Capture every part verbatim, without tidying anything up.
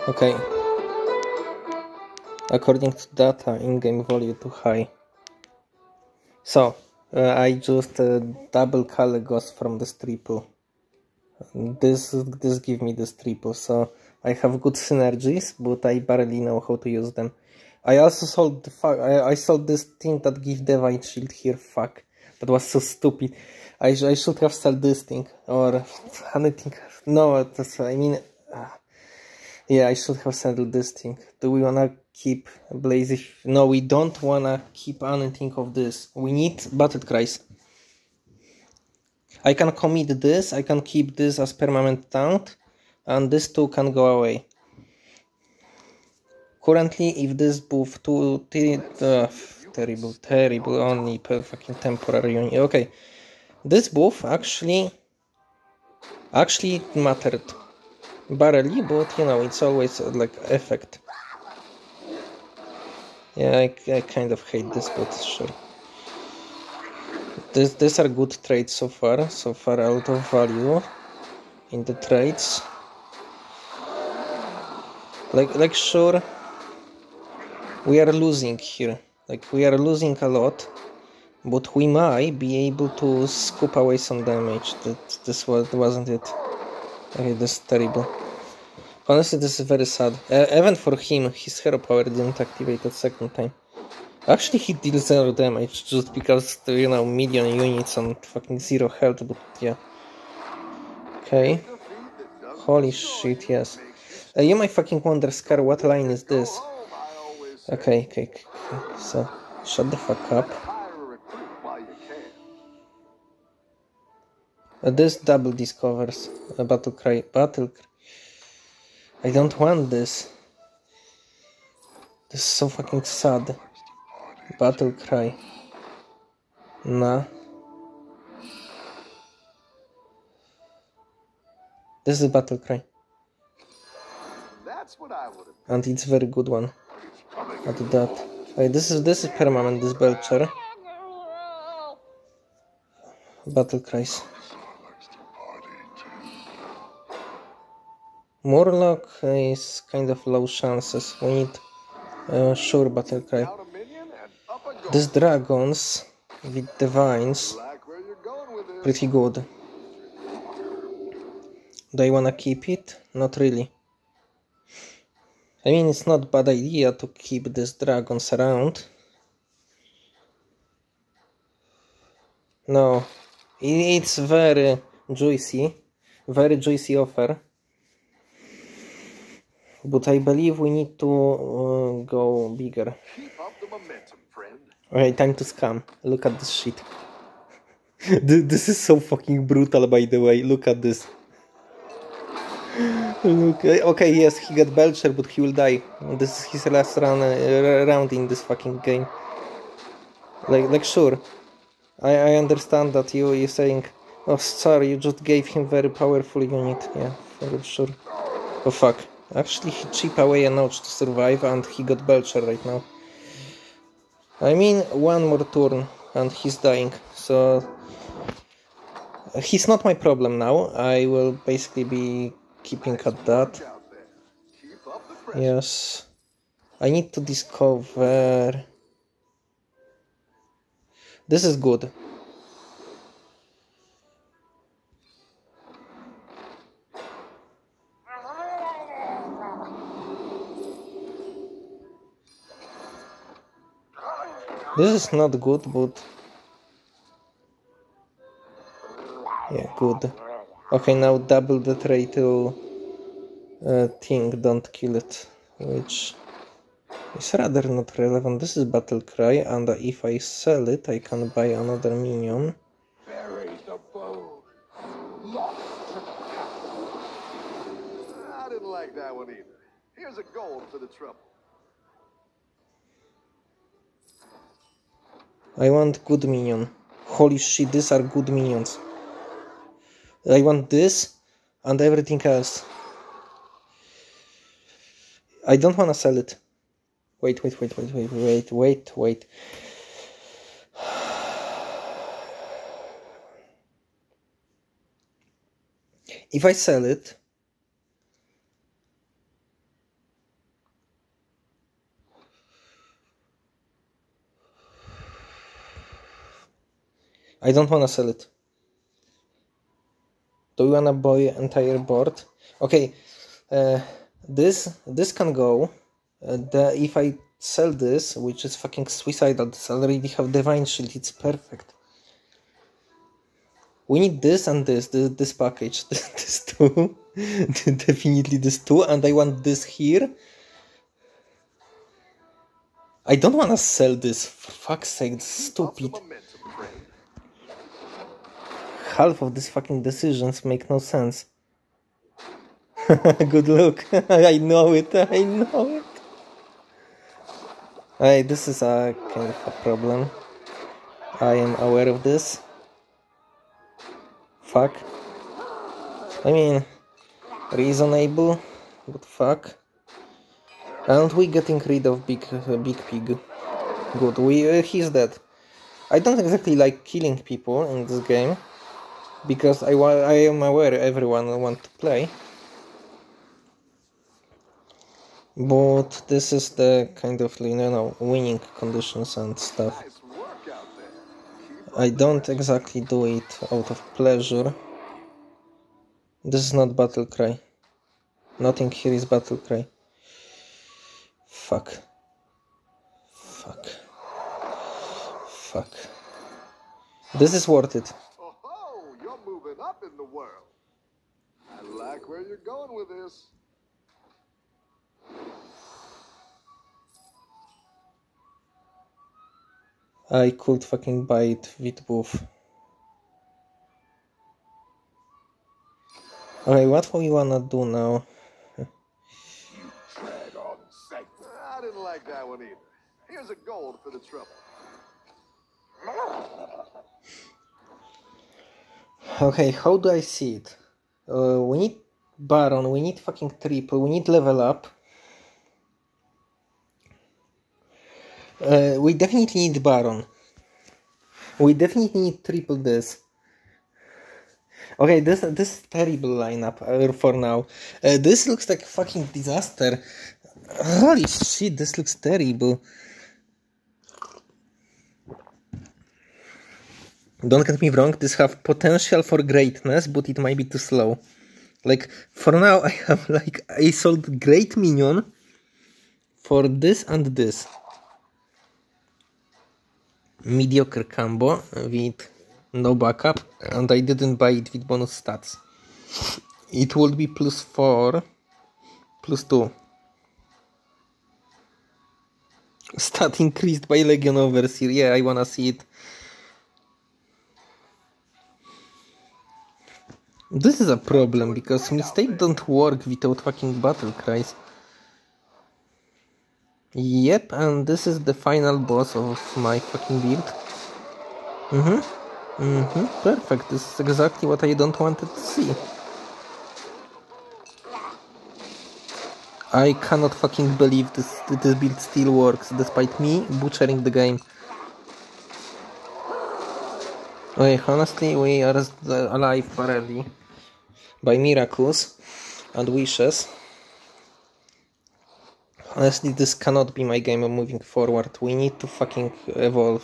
Okay. According to data, in-game value too high. So, uh, I just uh, double Caligos from this triple. This this give me this triple, so I have good synergies, but I barely know how to use them. I also sold the fuck. I, I sold this thing that give Divine Shield here. Fuck, that was so stupid. I I should have sold this thing or anything. No, that's I mean, uh, yeah, I should have sold this thing. Do we wanna keep Blaze? No, we don't wanna keep anything of this. We need Battle Cries. I can commit this, I can keep this as permanent taunt, and this two can go away. Currently, if this buff to uh, terrible, terrible, only per fucking temporary unit. Okay, this buff actually actually mattered barely, but you know it's always uh, like effect. Yeah, I, I kind of hate this, but sure. This, these are good trades so far. So far, out of value in the trades. Like, like sure, we are losing here. Like, we are losing a lot, but we might be able to scoop away some damage. That this was wasn't it. Okay, this is terrible. Honestly, this is very sad. Uh, even for him, his hero power didn't activate the second time. Actually, he deals zero damage just because, you know, million units on fucking zero health, but yeah. Okay. Holy shit, yes. Uh, you might fucking wonder, Scar, what line is this? Okay, okay, okay. So, shut the fuck up. Uh, this double discovers a battle cry. Battle cry. I don't want this. This is so fucking sad. Battle cry. Nah. This is battle cry. And it's a very good one. At that. Okay, this is this is permanent, this Belcher. Battle cries. Murloc is kind of low chances. We need uh, sure battle cry. These dragons with divines pretty good. Do I wanna keep it? Not really. I mean, it's not a bad idea to keep these dragons around. No, it's very juicy, very juicy offer. But I believe we need to uh, go bigger. Okay, time to scam. Look at this shit. This is so fucking brutal, by the way. Look at this. Okay, okay, yes, he got Belcher, but he will die. This is his last run, uh, round in this fucking game. Like, like sure. I, I understand that you, you're saying, oh, sorry, you just gave him very powerful unit. Yeah, for sure. Oh, fuck. Actually, he chipped away a notch to survive, and he got Belcher right now. I mean, one more turn, and he's dying. So, he's not my problem now. I will basically be keeping at that. Yes. I need to discover... This is good. This is not good, but... Yeah, good. Okay, now double the trade to... Uh, thing, don't kill it. Which... is rather not relevant. This is Battle Cry, and if I sell it, I can buy another minion. I didn't like that one either. Here's a gold for the trouble. I want good minion. Holy shit, these are good minions. I want this and everything else. I don't want to sell it. Wait, wait, wait, wait, wait, wait, wait, wait. If I sell it, I don't wanna sell it. Do you wanna buy entire board? Okay, uh, this this can go. Uh, the, if I sell this, which is fucking suicidal, this already have Divine Shield, it's perfect. We need this and this, this, this package, this, this two, definitely this two, and I want this here. I don't wanna sell this, for fuck's sake, it's stupid. Half of these fucking decisions make no sense. Good luck. I know it, I know it. Hey, this is a kind of a problem. I am aware of this. Fuck. I mean, reasonable, but fuck. And we getting rid of big, uh, big pig. Good, we uh, he's dead. I don't exactly like killing people in this game, because I I am aware everyone want to play. But this is the kind of, you know, winning conditions and stuff. I don't exactly do it out of pleasure. This is not Battle Cry. Nothing here is Battle Cry. Fuck. Fuck. Fuck. This is worth it. Oh, you're moving up in the world. I like where you're going with this. I could fucking buy it with both. Okay, what we wanna do now? I didn't like that one either. Here's a gold for the trouble. Okay, how do I see it? Uh, we need Baron, we need fucking triple, we need level up. Uh, we definitely need Baron. We definitely need triple this. Okay, this this is terrible lineup uh, for now. Uh, this looks like a fucking disaster. Holy shit, this looks terrible. Don't get me wrong, this have potential for greatness, but it might be too slow. Like, for now I have like, I sold great minion for this and this. Mediocre combo with no backup, and I didn't buy it with bonus stats. It would be plus four, plus two. Stat increased by Legion Overseer. Yeah, I wanna see it. This is a problem, because mistake don't work without fucking battle cries. Yep, and this is the final boss of my fucking build. Mm-hmm. Mm-hmm. Perfect. This is exactly what I don't want to see. I cannot fucking believe this that this build still works, despite me butchering the game. Okay, honestly, we are alive barely. By miracles and wishes. Honestly, this cannot be my game moving forward. We need to fucking evolve.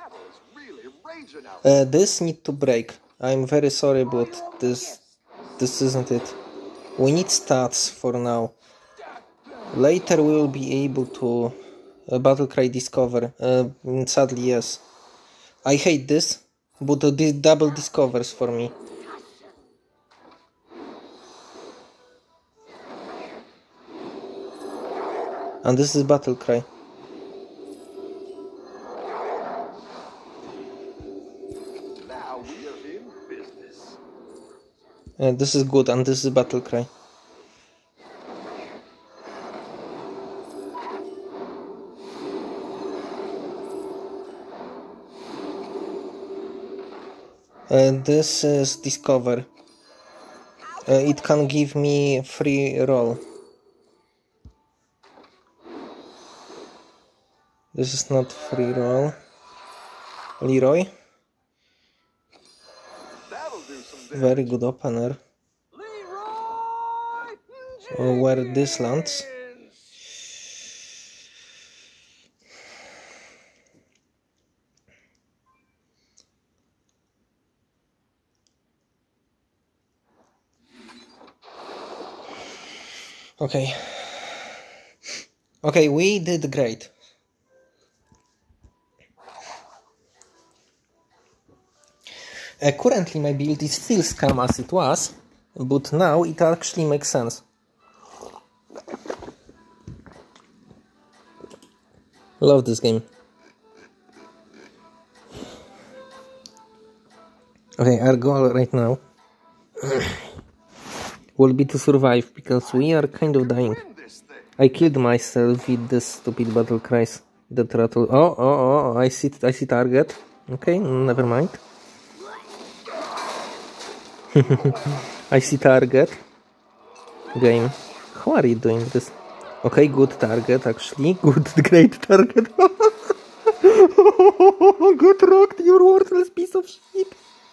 Uh, this need to break. I'm very sorry, but this this isn't it. We need stats for now. Later we will be able to uh, Battle Cry Discover. Uh, sadly, yes. I hate this, but uh, this double discovers for me. And this is Battle Cry. Now we are in business. Uh, this is good, and this is Battle Cry. Uh, this is Discover. Uh, it can give me free roll. This is not free roll. Leroy. Very good opener. So where this lands. Okay. Okay, we did great. Uh, currently my build is still scam as it was, but now it actually makes sense. Love this game. Okay, our goal right now will be to survive, because we are kind of dying. I killed myself with this stupid battle cries. That rattle. Oh, oh, oh! I see. I see target. Okay, never mind. I see target. Game. How are you doing this? Okay, good target. Actually, good, great target. Good rocked, you worthless piece of shit.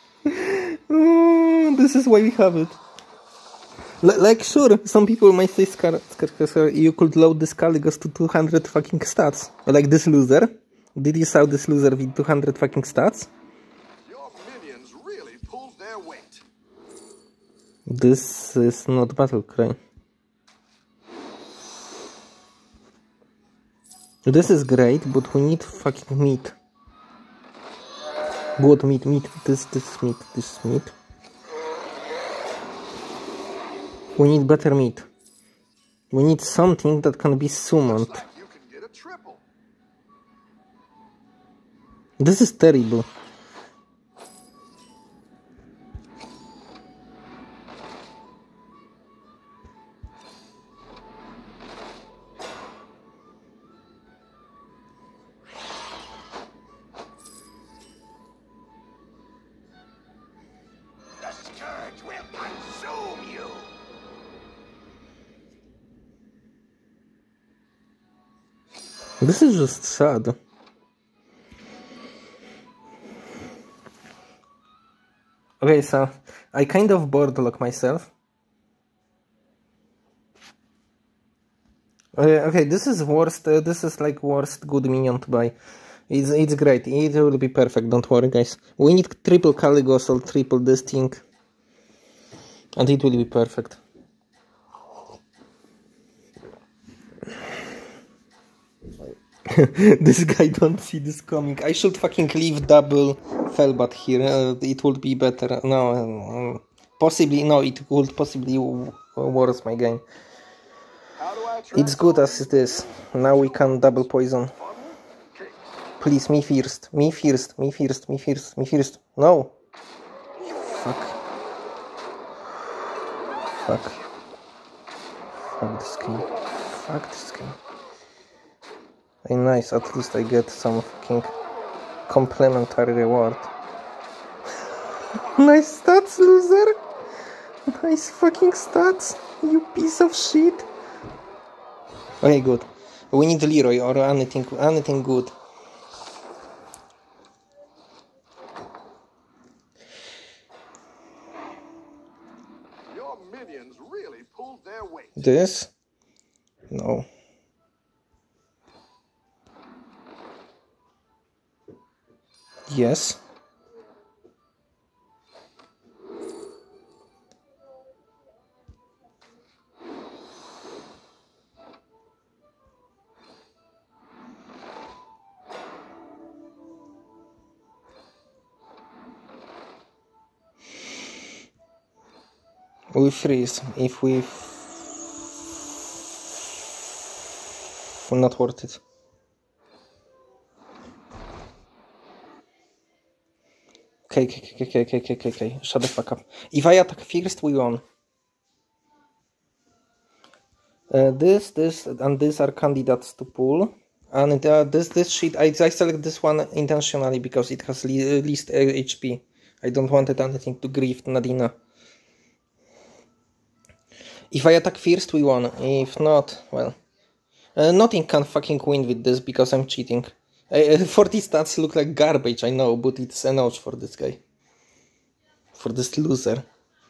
Oh, this is why we have it. L like, sure, some people might say, Scar Scar you could load this Caligos to two hundred fucking stats. Like this loser. Did you saw this loser with two hundred fucking stats? Your minions really pulled their weight. This is not battle cry. This is great, but we need fucking meat. What meat? Meat. This, this meat. This meat. We need better meat. We need something that can be summoned. Like you can get a triple. This is terrible. The scourge will consume you. This is just sad. Okay, so I kind of board lock myself. Okay, okay, this is worst. Uh, this is like worst good minion to buy. It's it's great. It will be perfect. Don't worry, guys. We need triple Caligos or triple this thing, and it will be perfect. This guy don't see this coming. I should fucking leave double Felbat here. Uh, it would be better. No, um, possibly no. It would possibly worse my game. It's good as it is. Now we can double poison. Please, me first. Me first. Me first. Me first. Me first. No. Fuck. Fuck. Fuck this game. Fuck this game. Hey, nice, at least I get some fucking complimentary reward. Nice stats, loser! Nice fucking stats, you piece of shit! Okay, good. We need Leroy or anything, anything good. Your minions really pulled their weight. This? No. Yes. We freeze if we f not worth it. Okay, okay, okay, okay, okay, okay, okay, okay, shut the fuck up. If I attack first, we won. Uh, this, this, and this are candidates to pull. And uh, this, this shit, I, I select this one intentionally because it has le least H P. I don't want it anything to grief Nadina. If I attack first, we won. If not, well, uh, nothing can fucking win with this because I'm cheating. Uh, forty stats look like garbage, I know, but it's a notch for this guy. For this loser.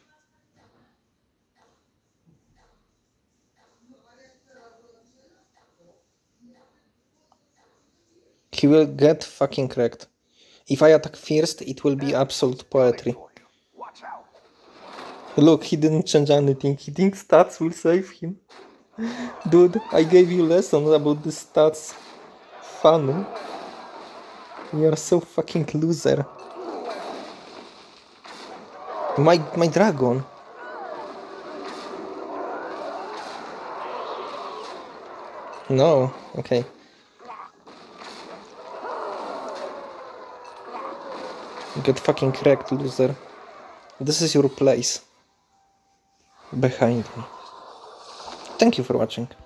He will get fucking cracked. If I attack first, it will be absolute poetry. Watch out. Look, he didn't change anything. He thinks stats will save him. Dude, I gave you lessons about the stats. Fun. You're so fucking loser. My my dragon. No, okay. Get fucking wrecked, loser. This is your place. Behind me. Thank you for watching.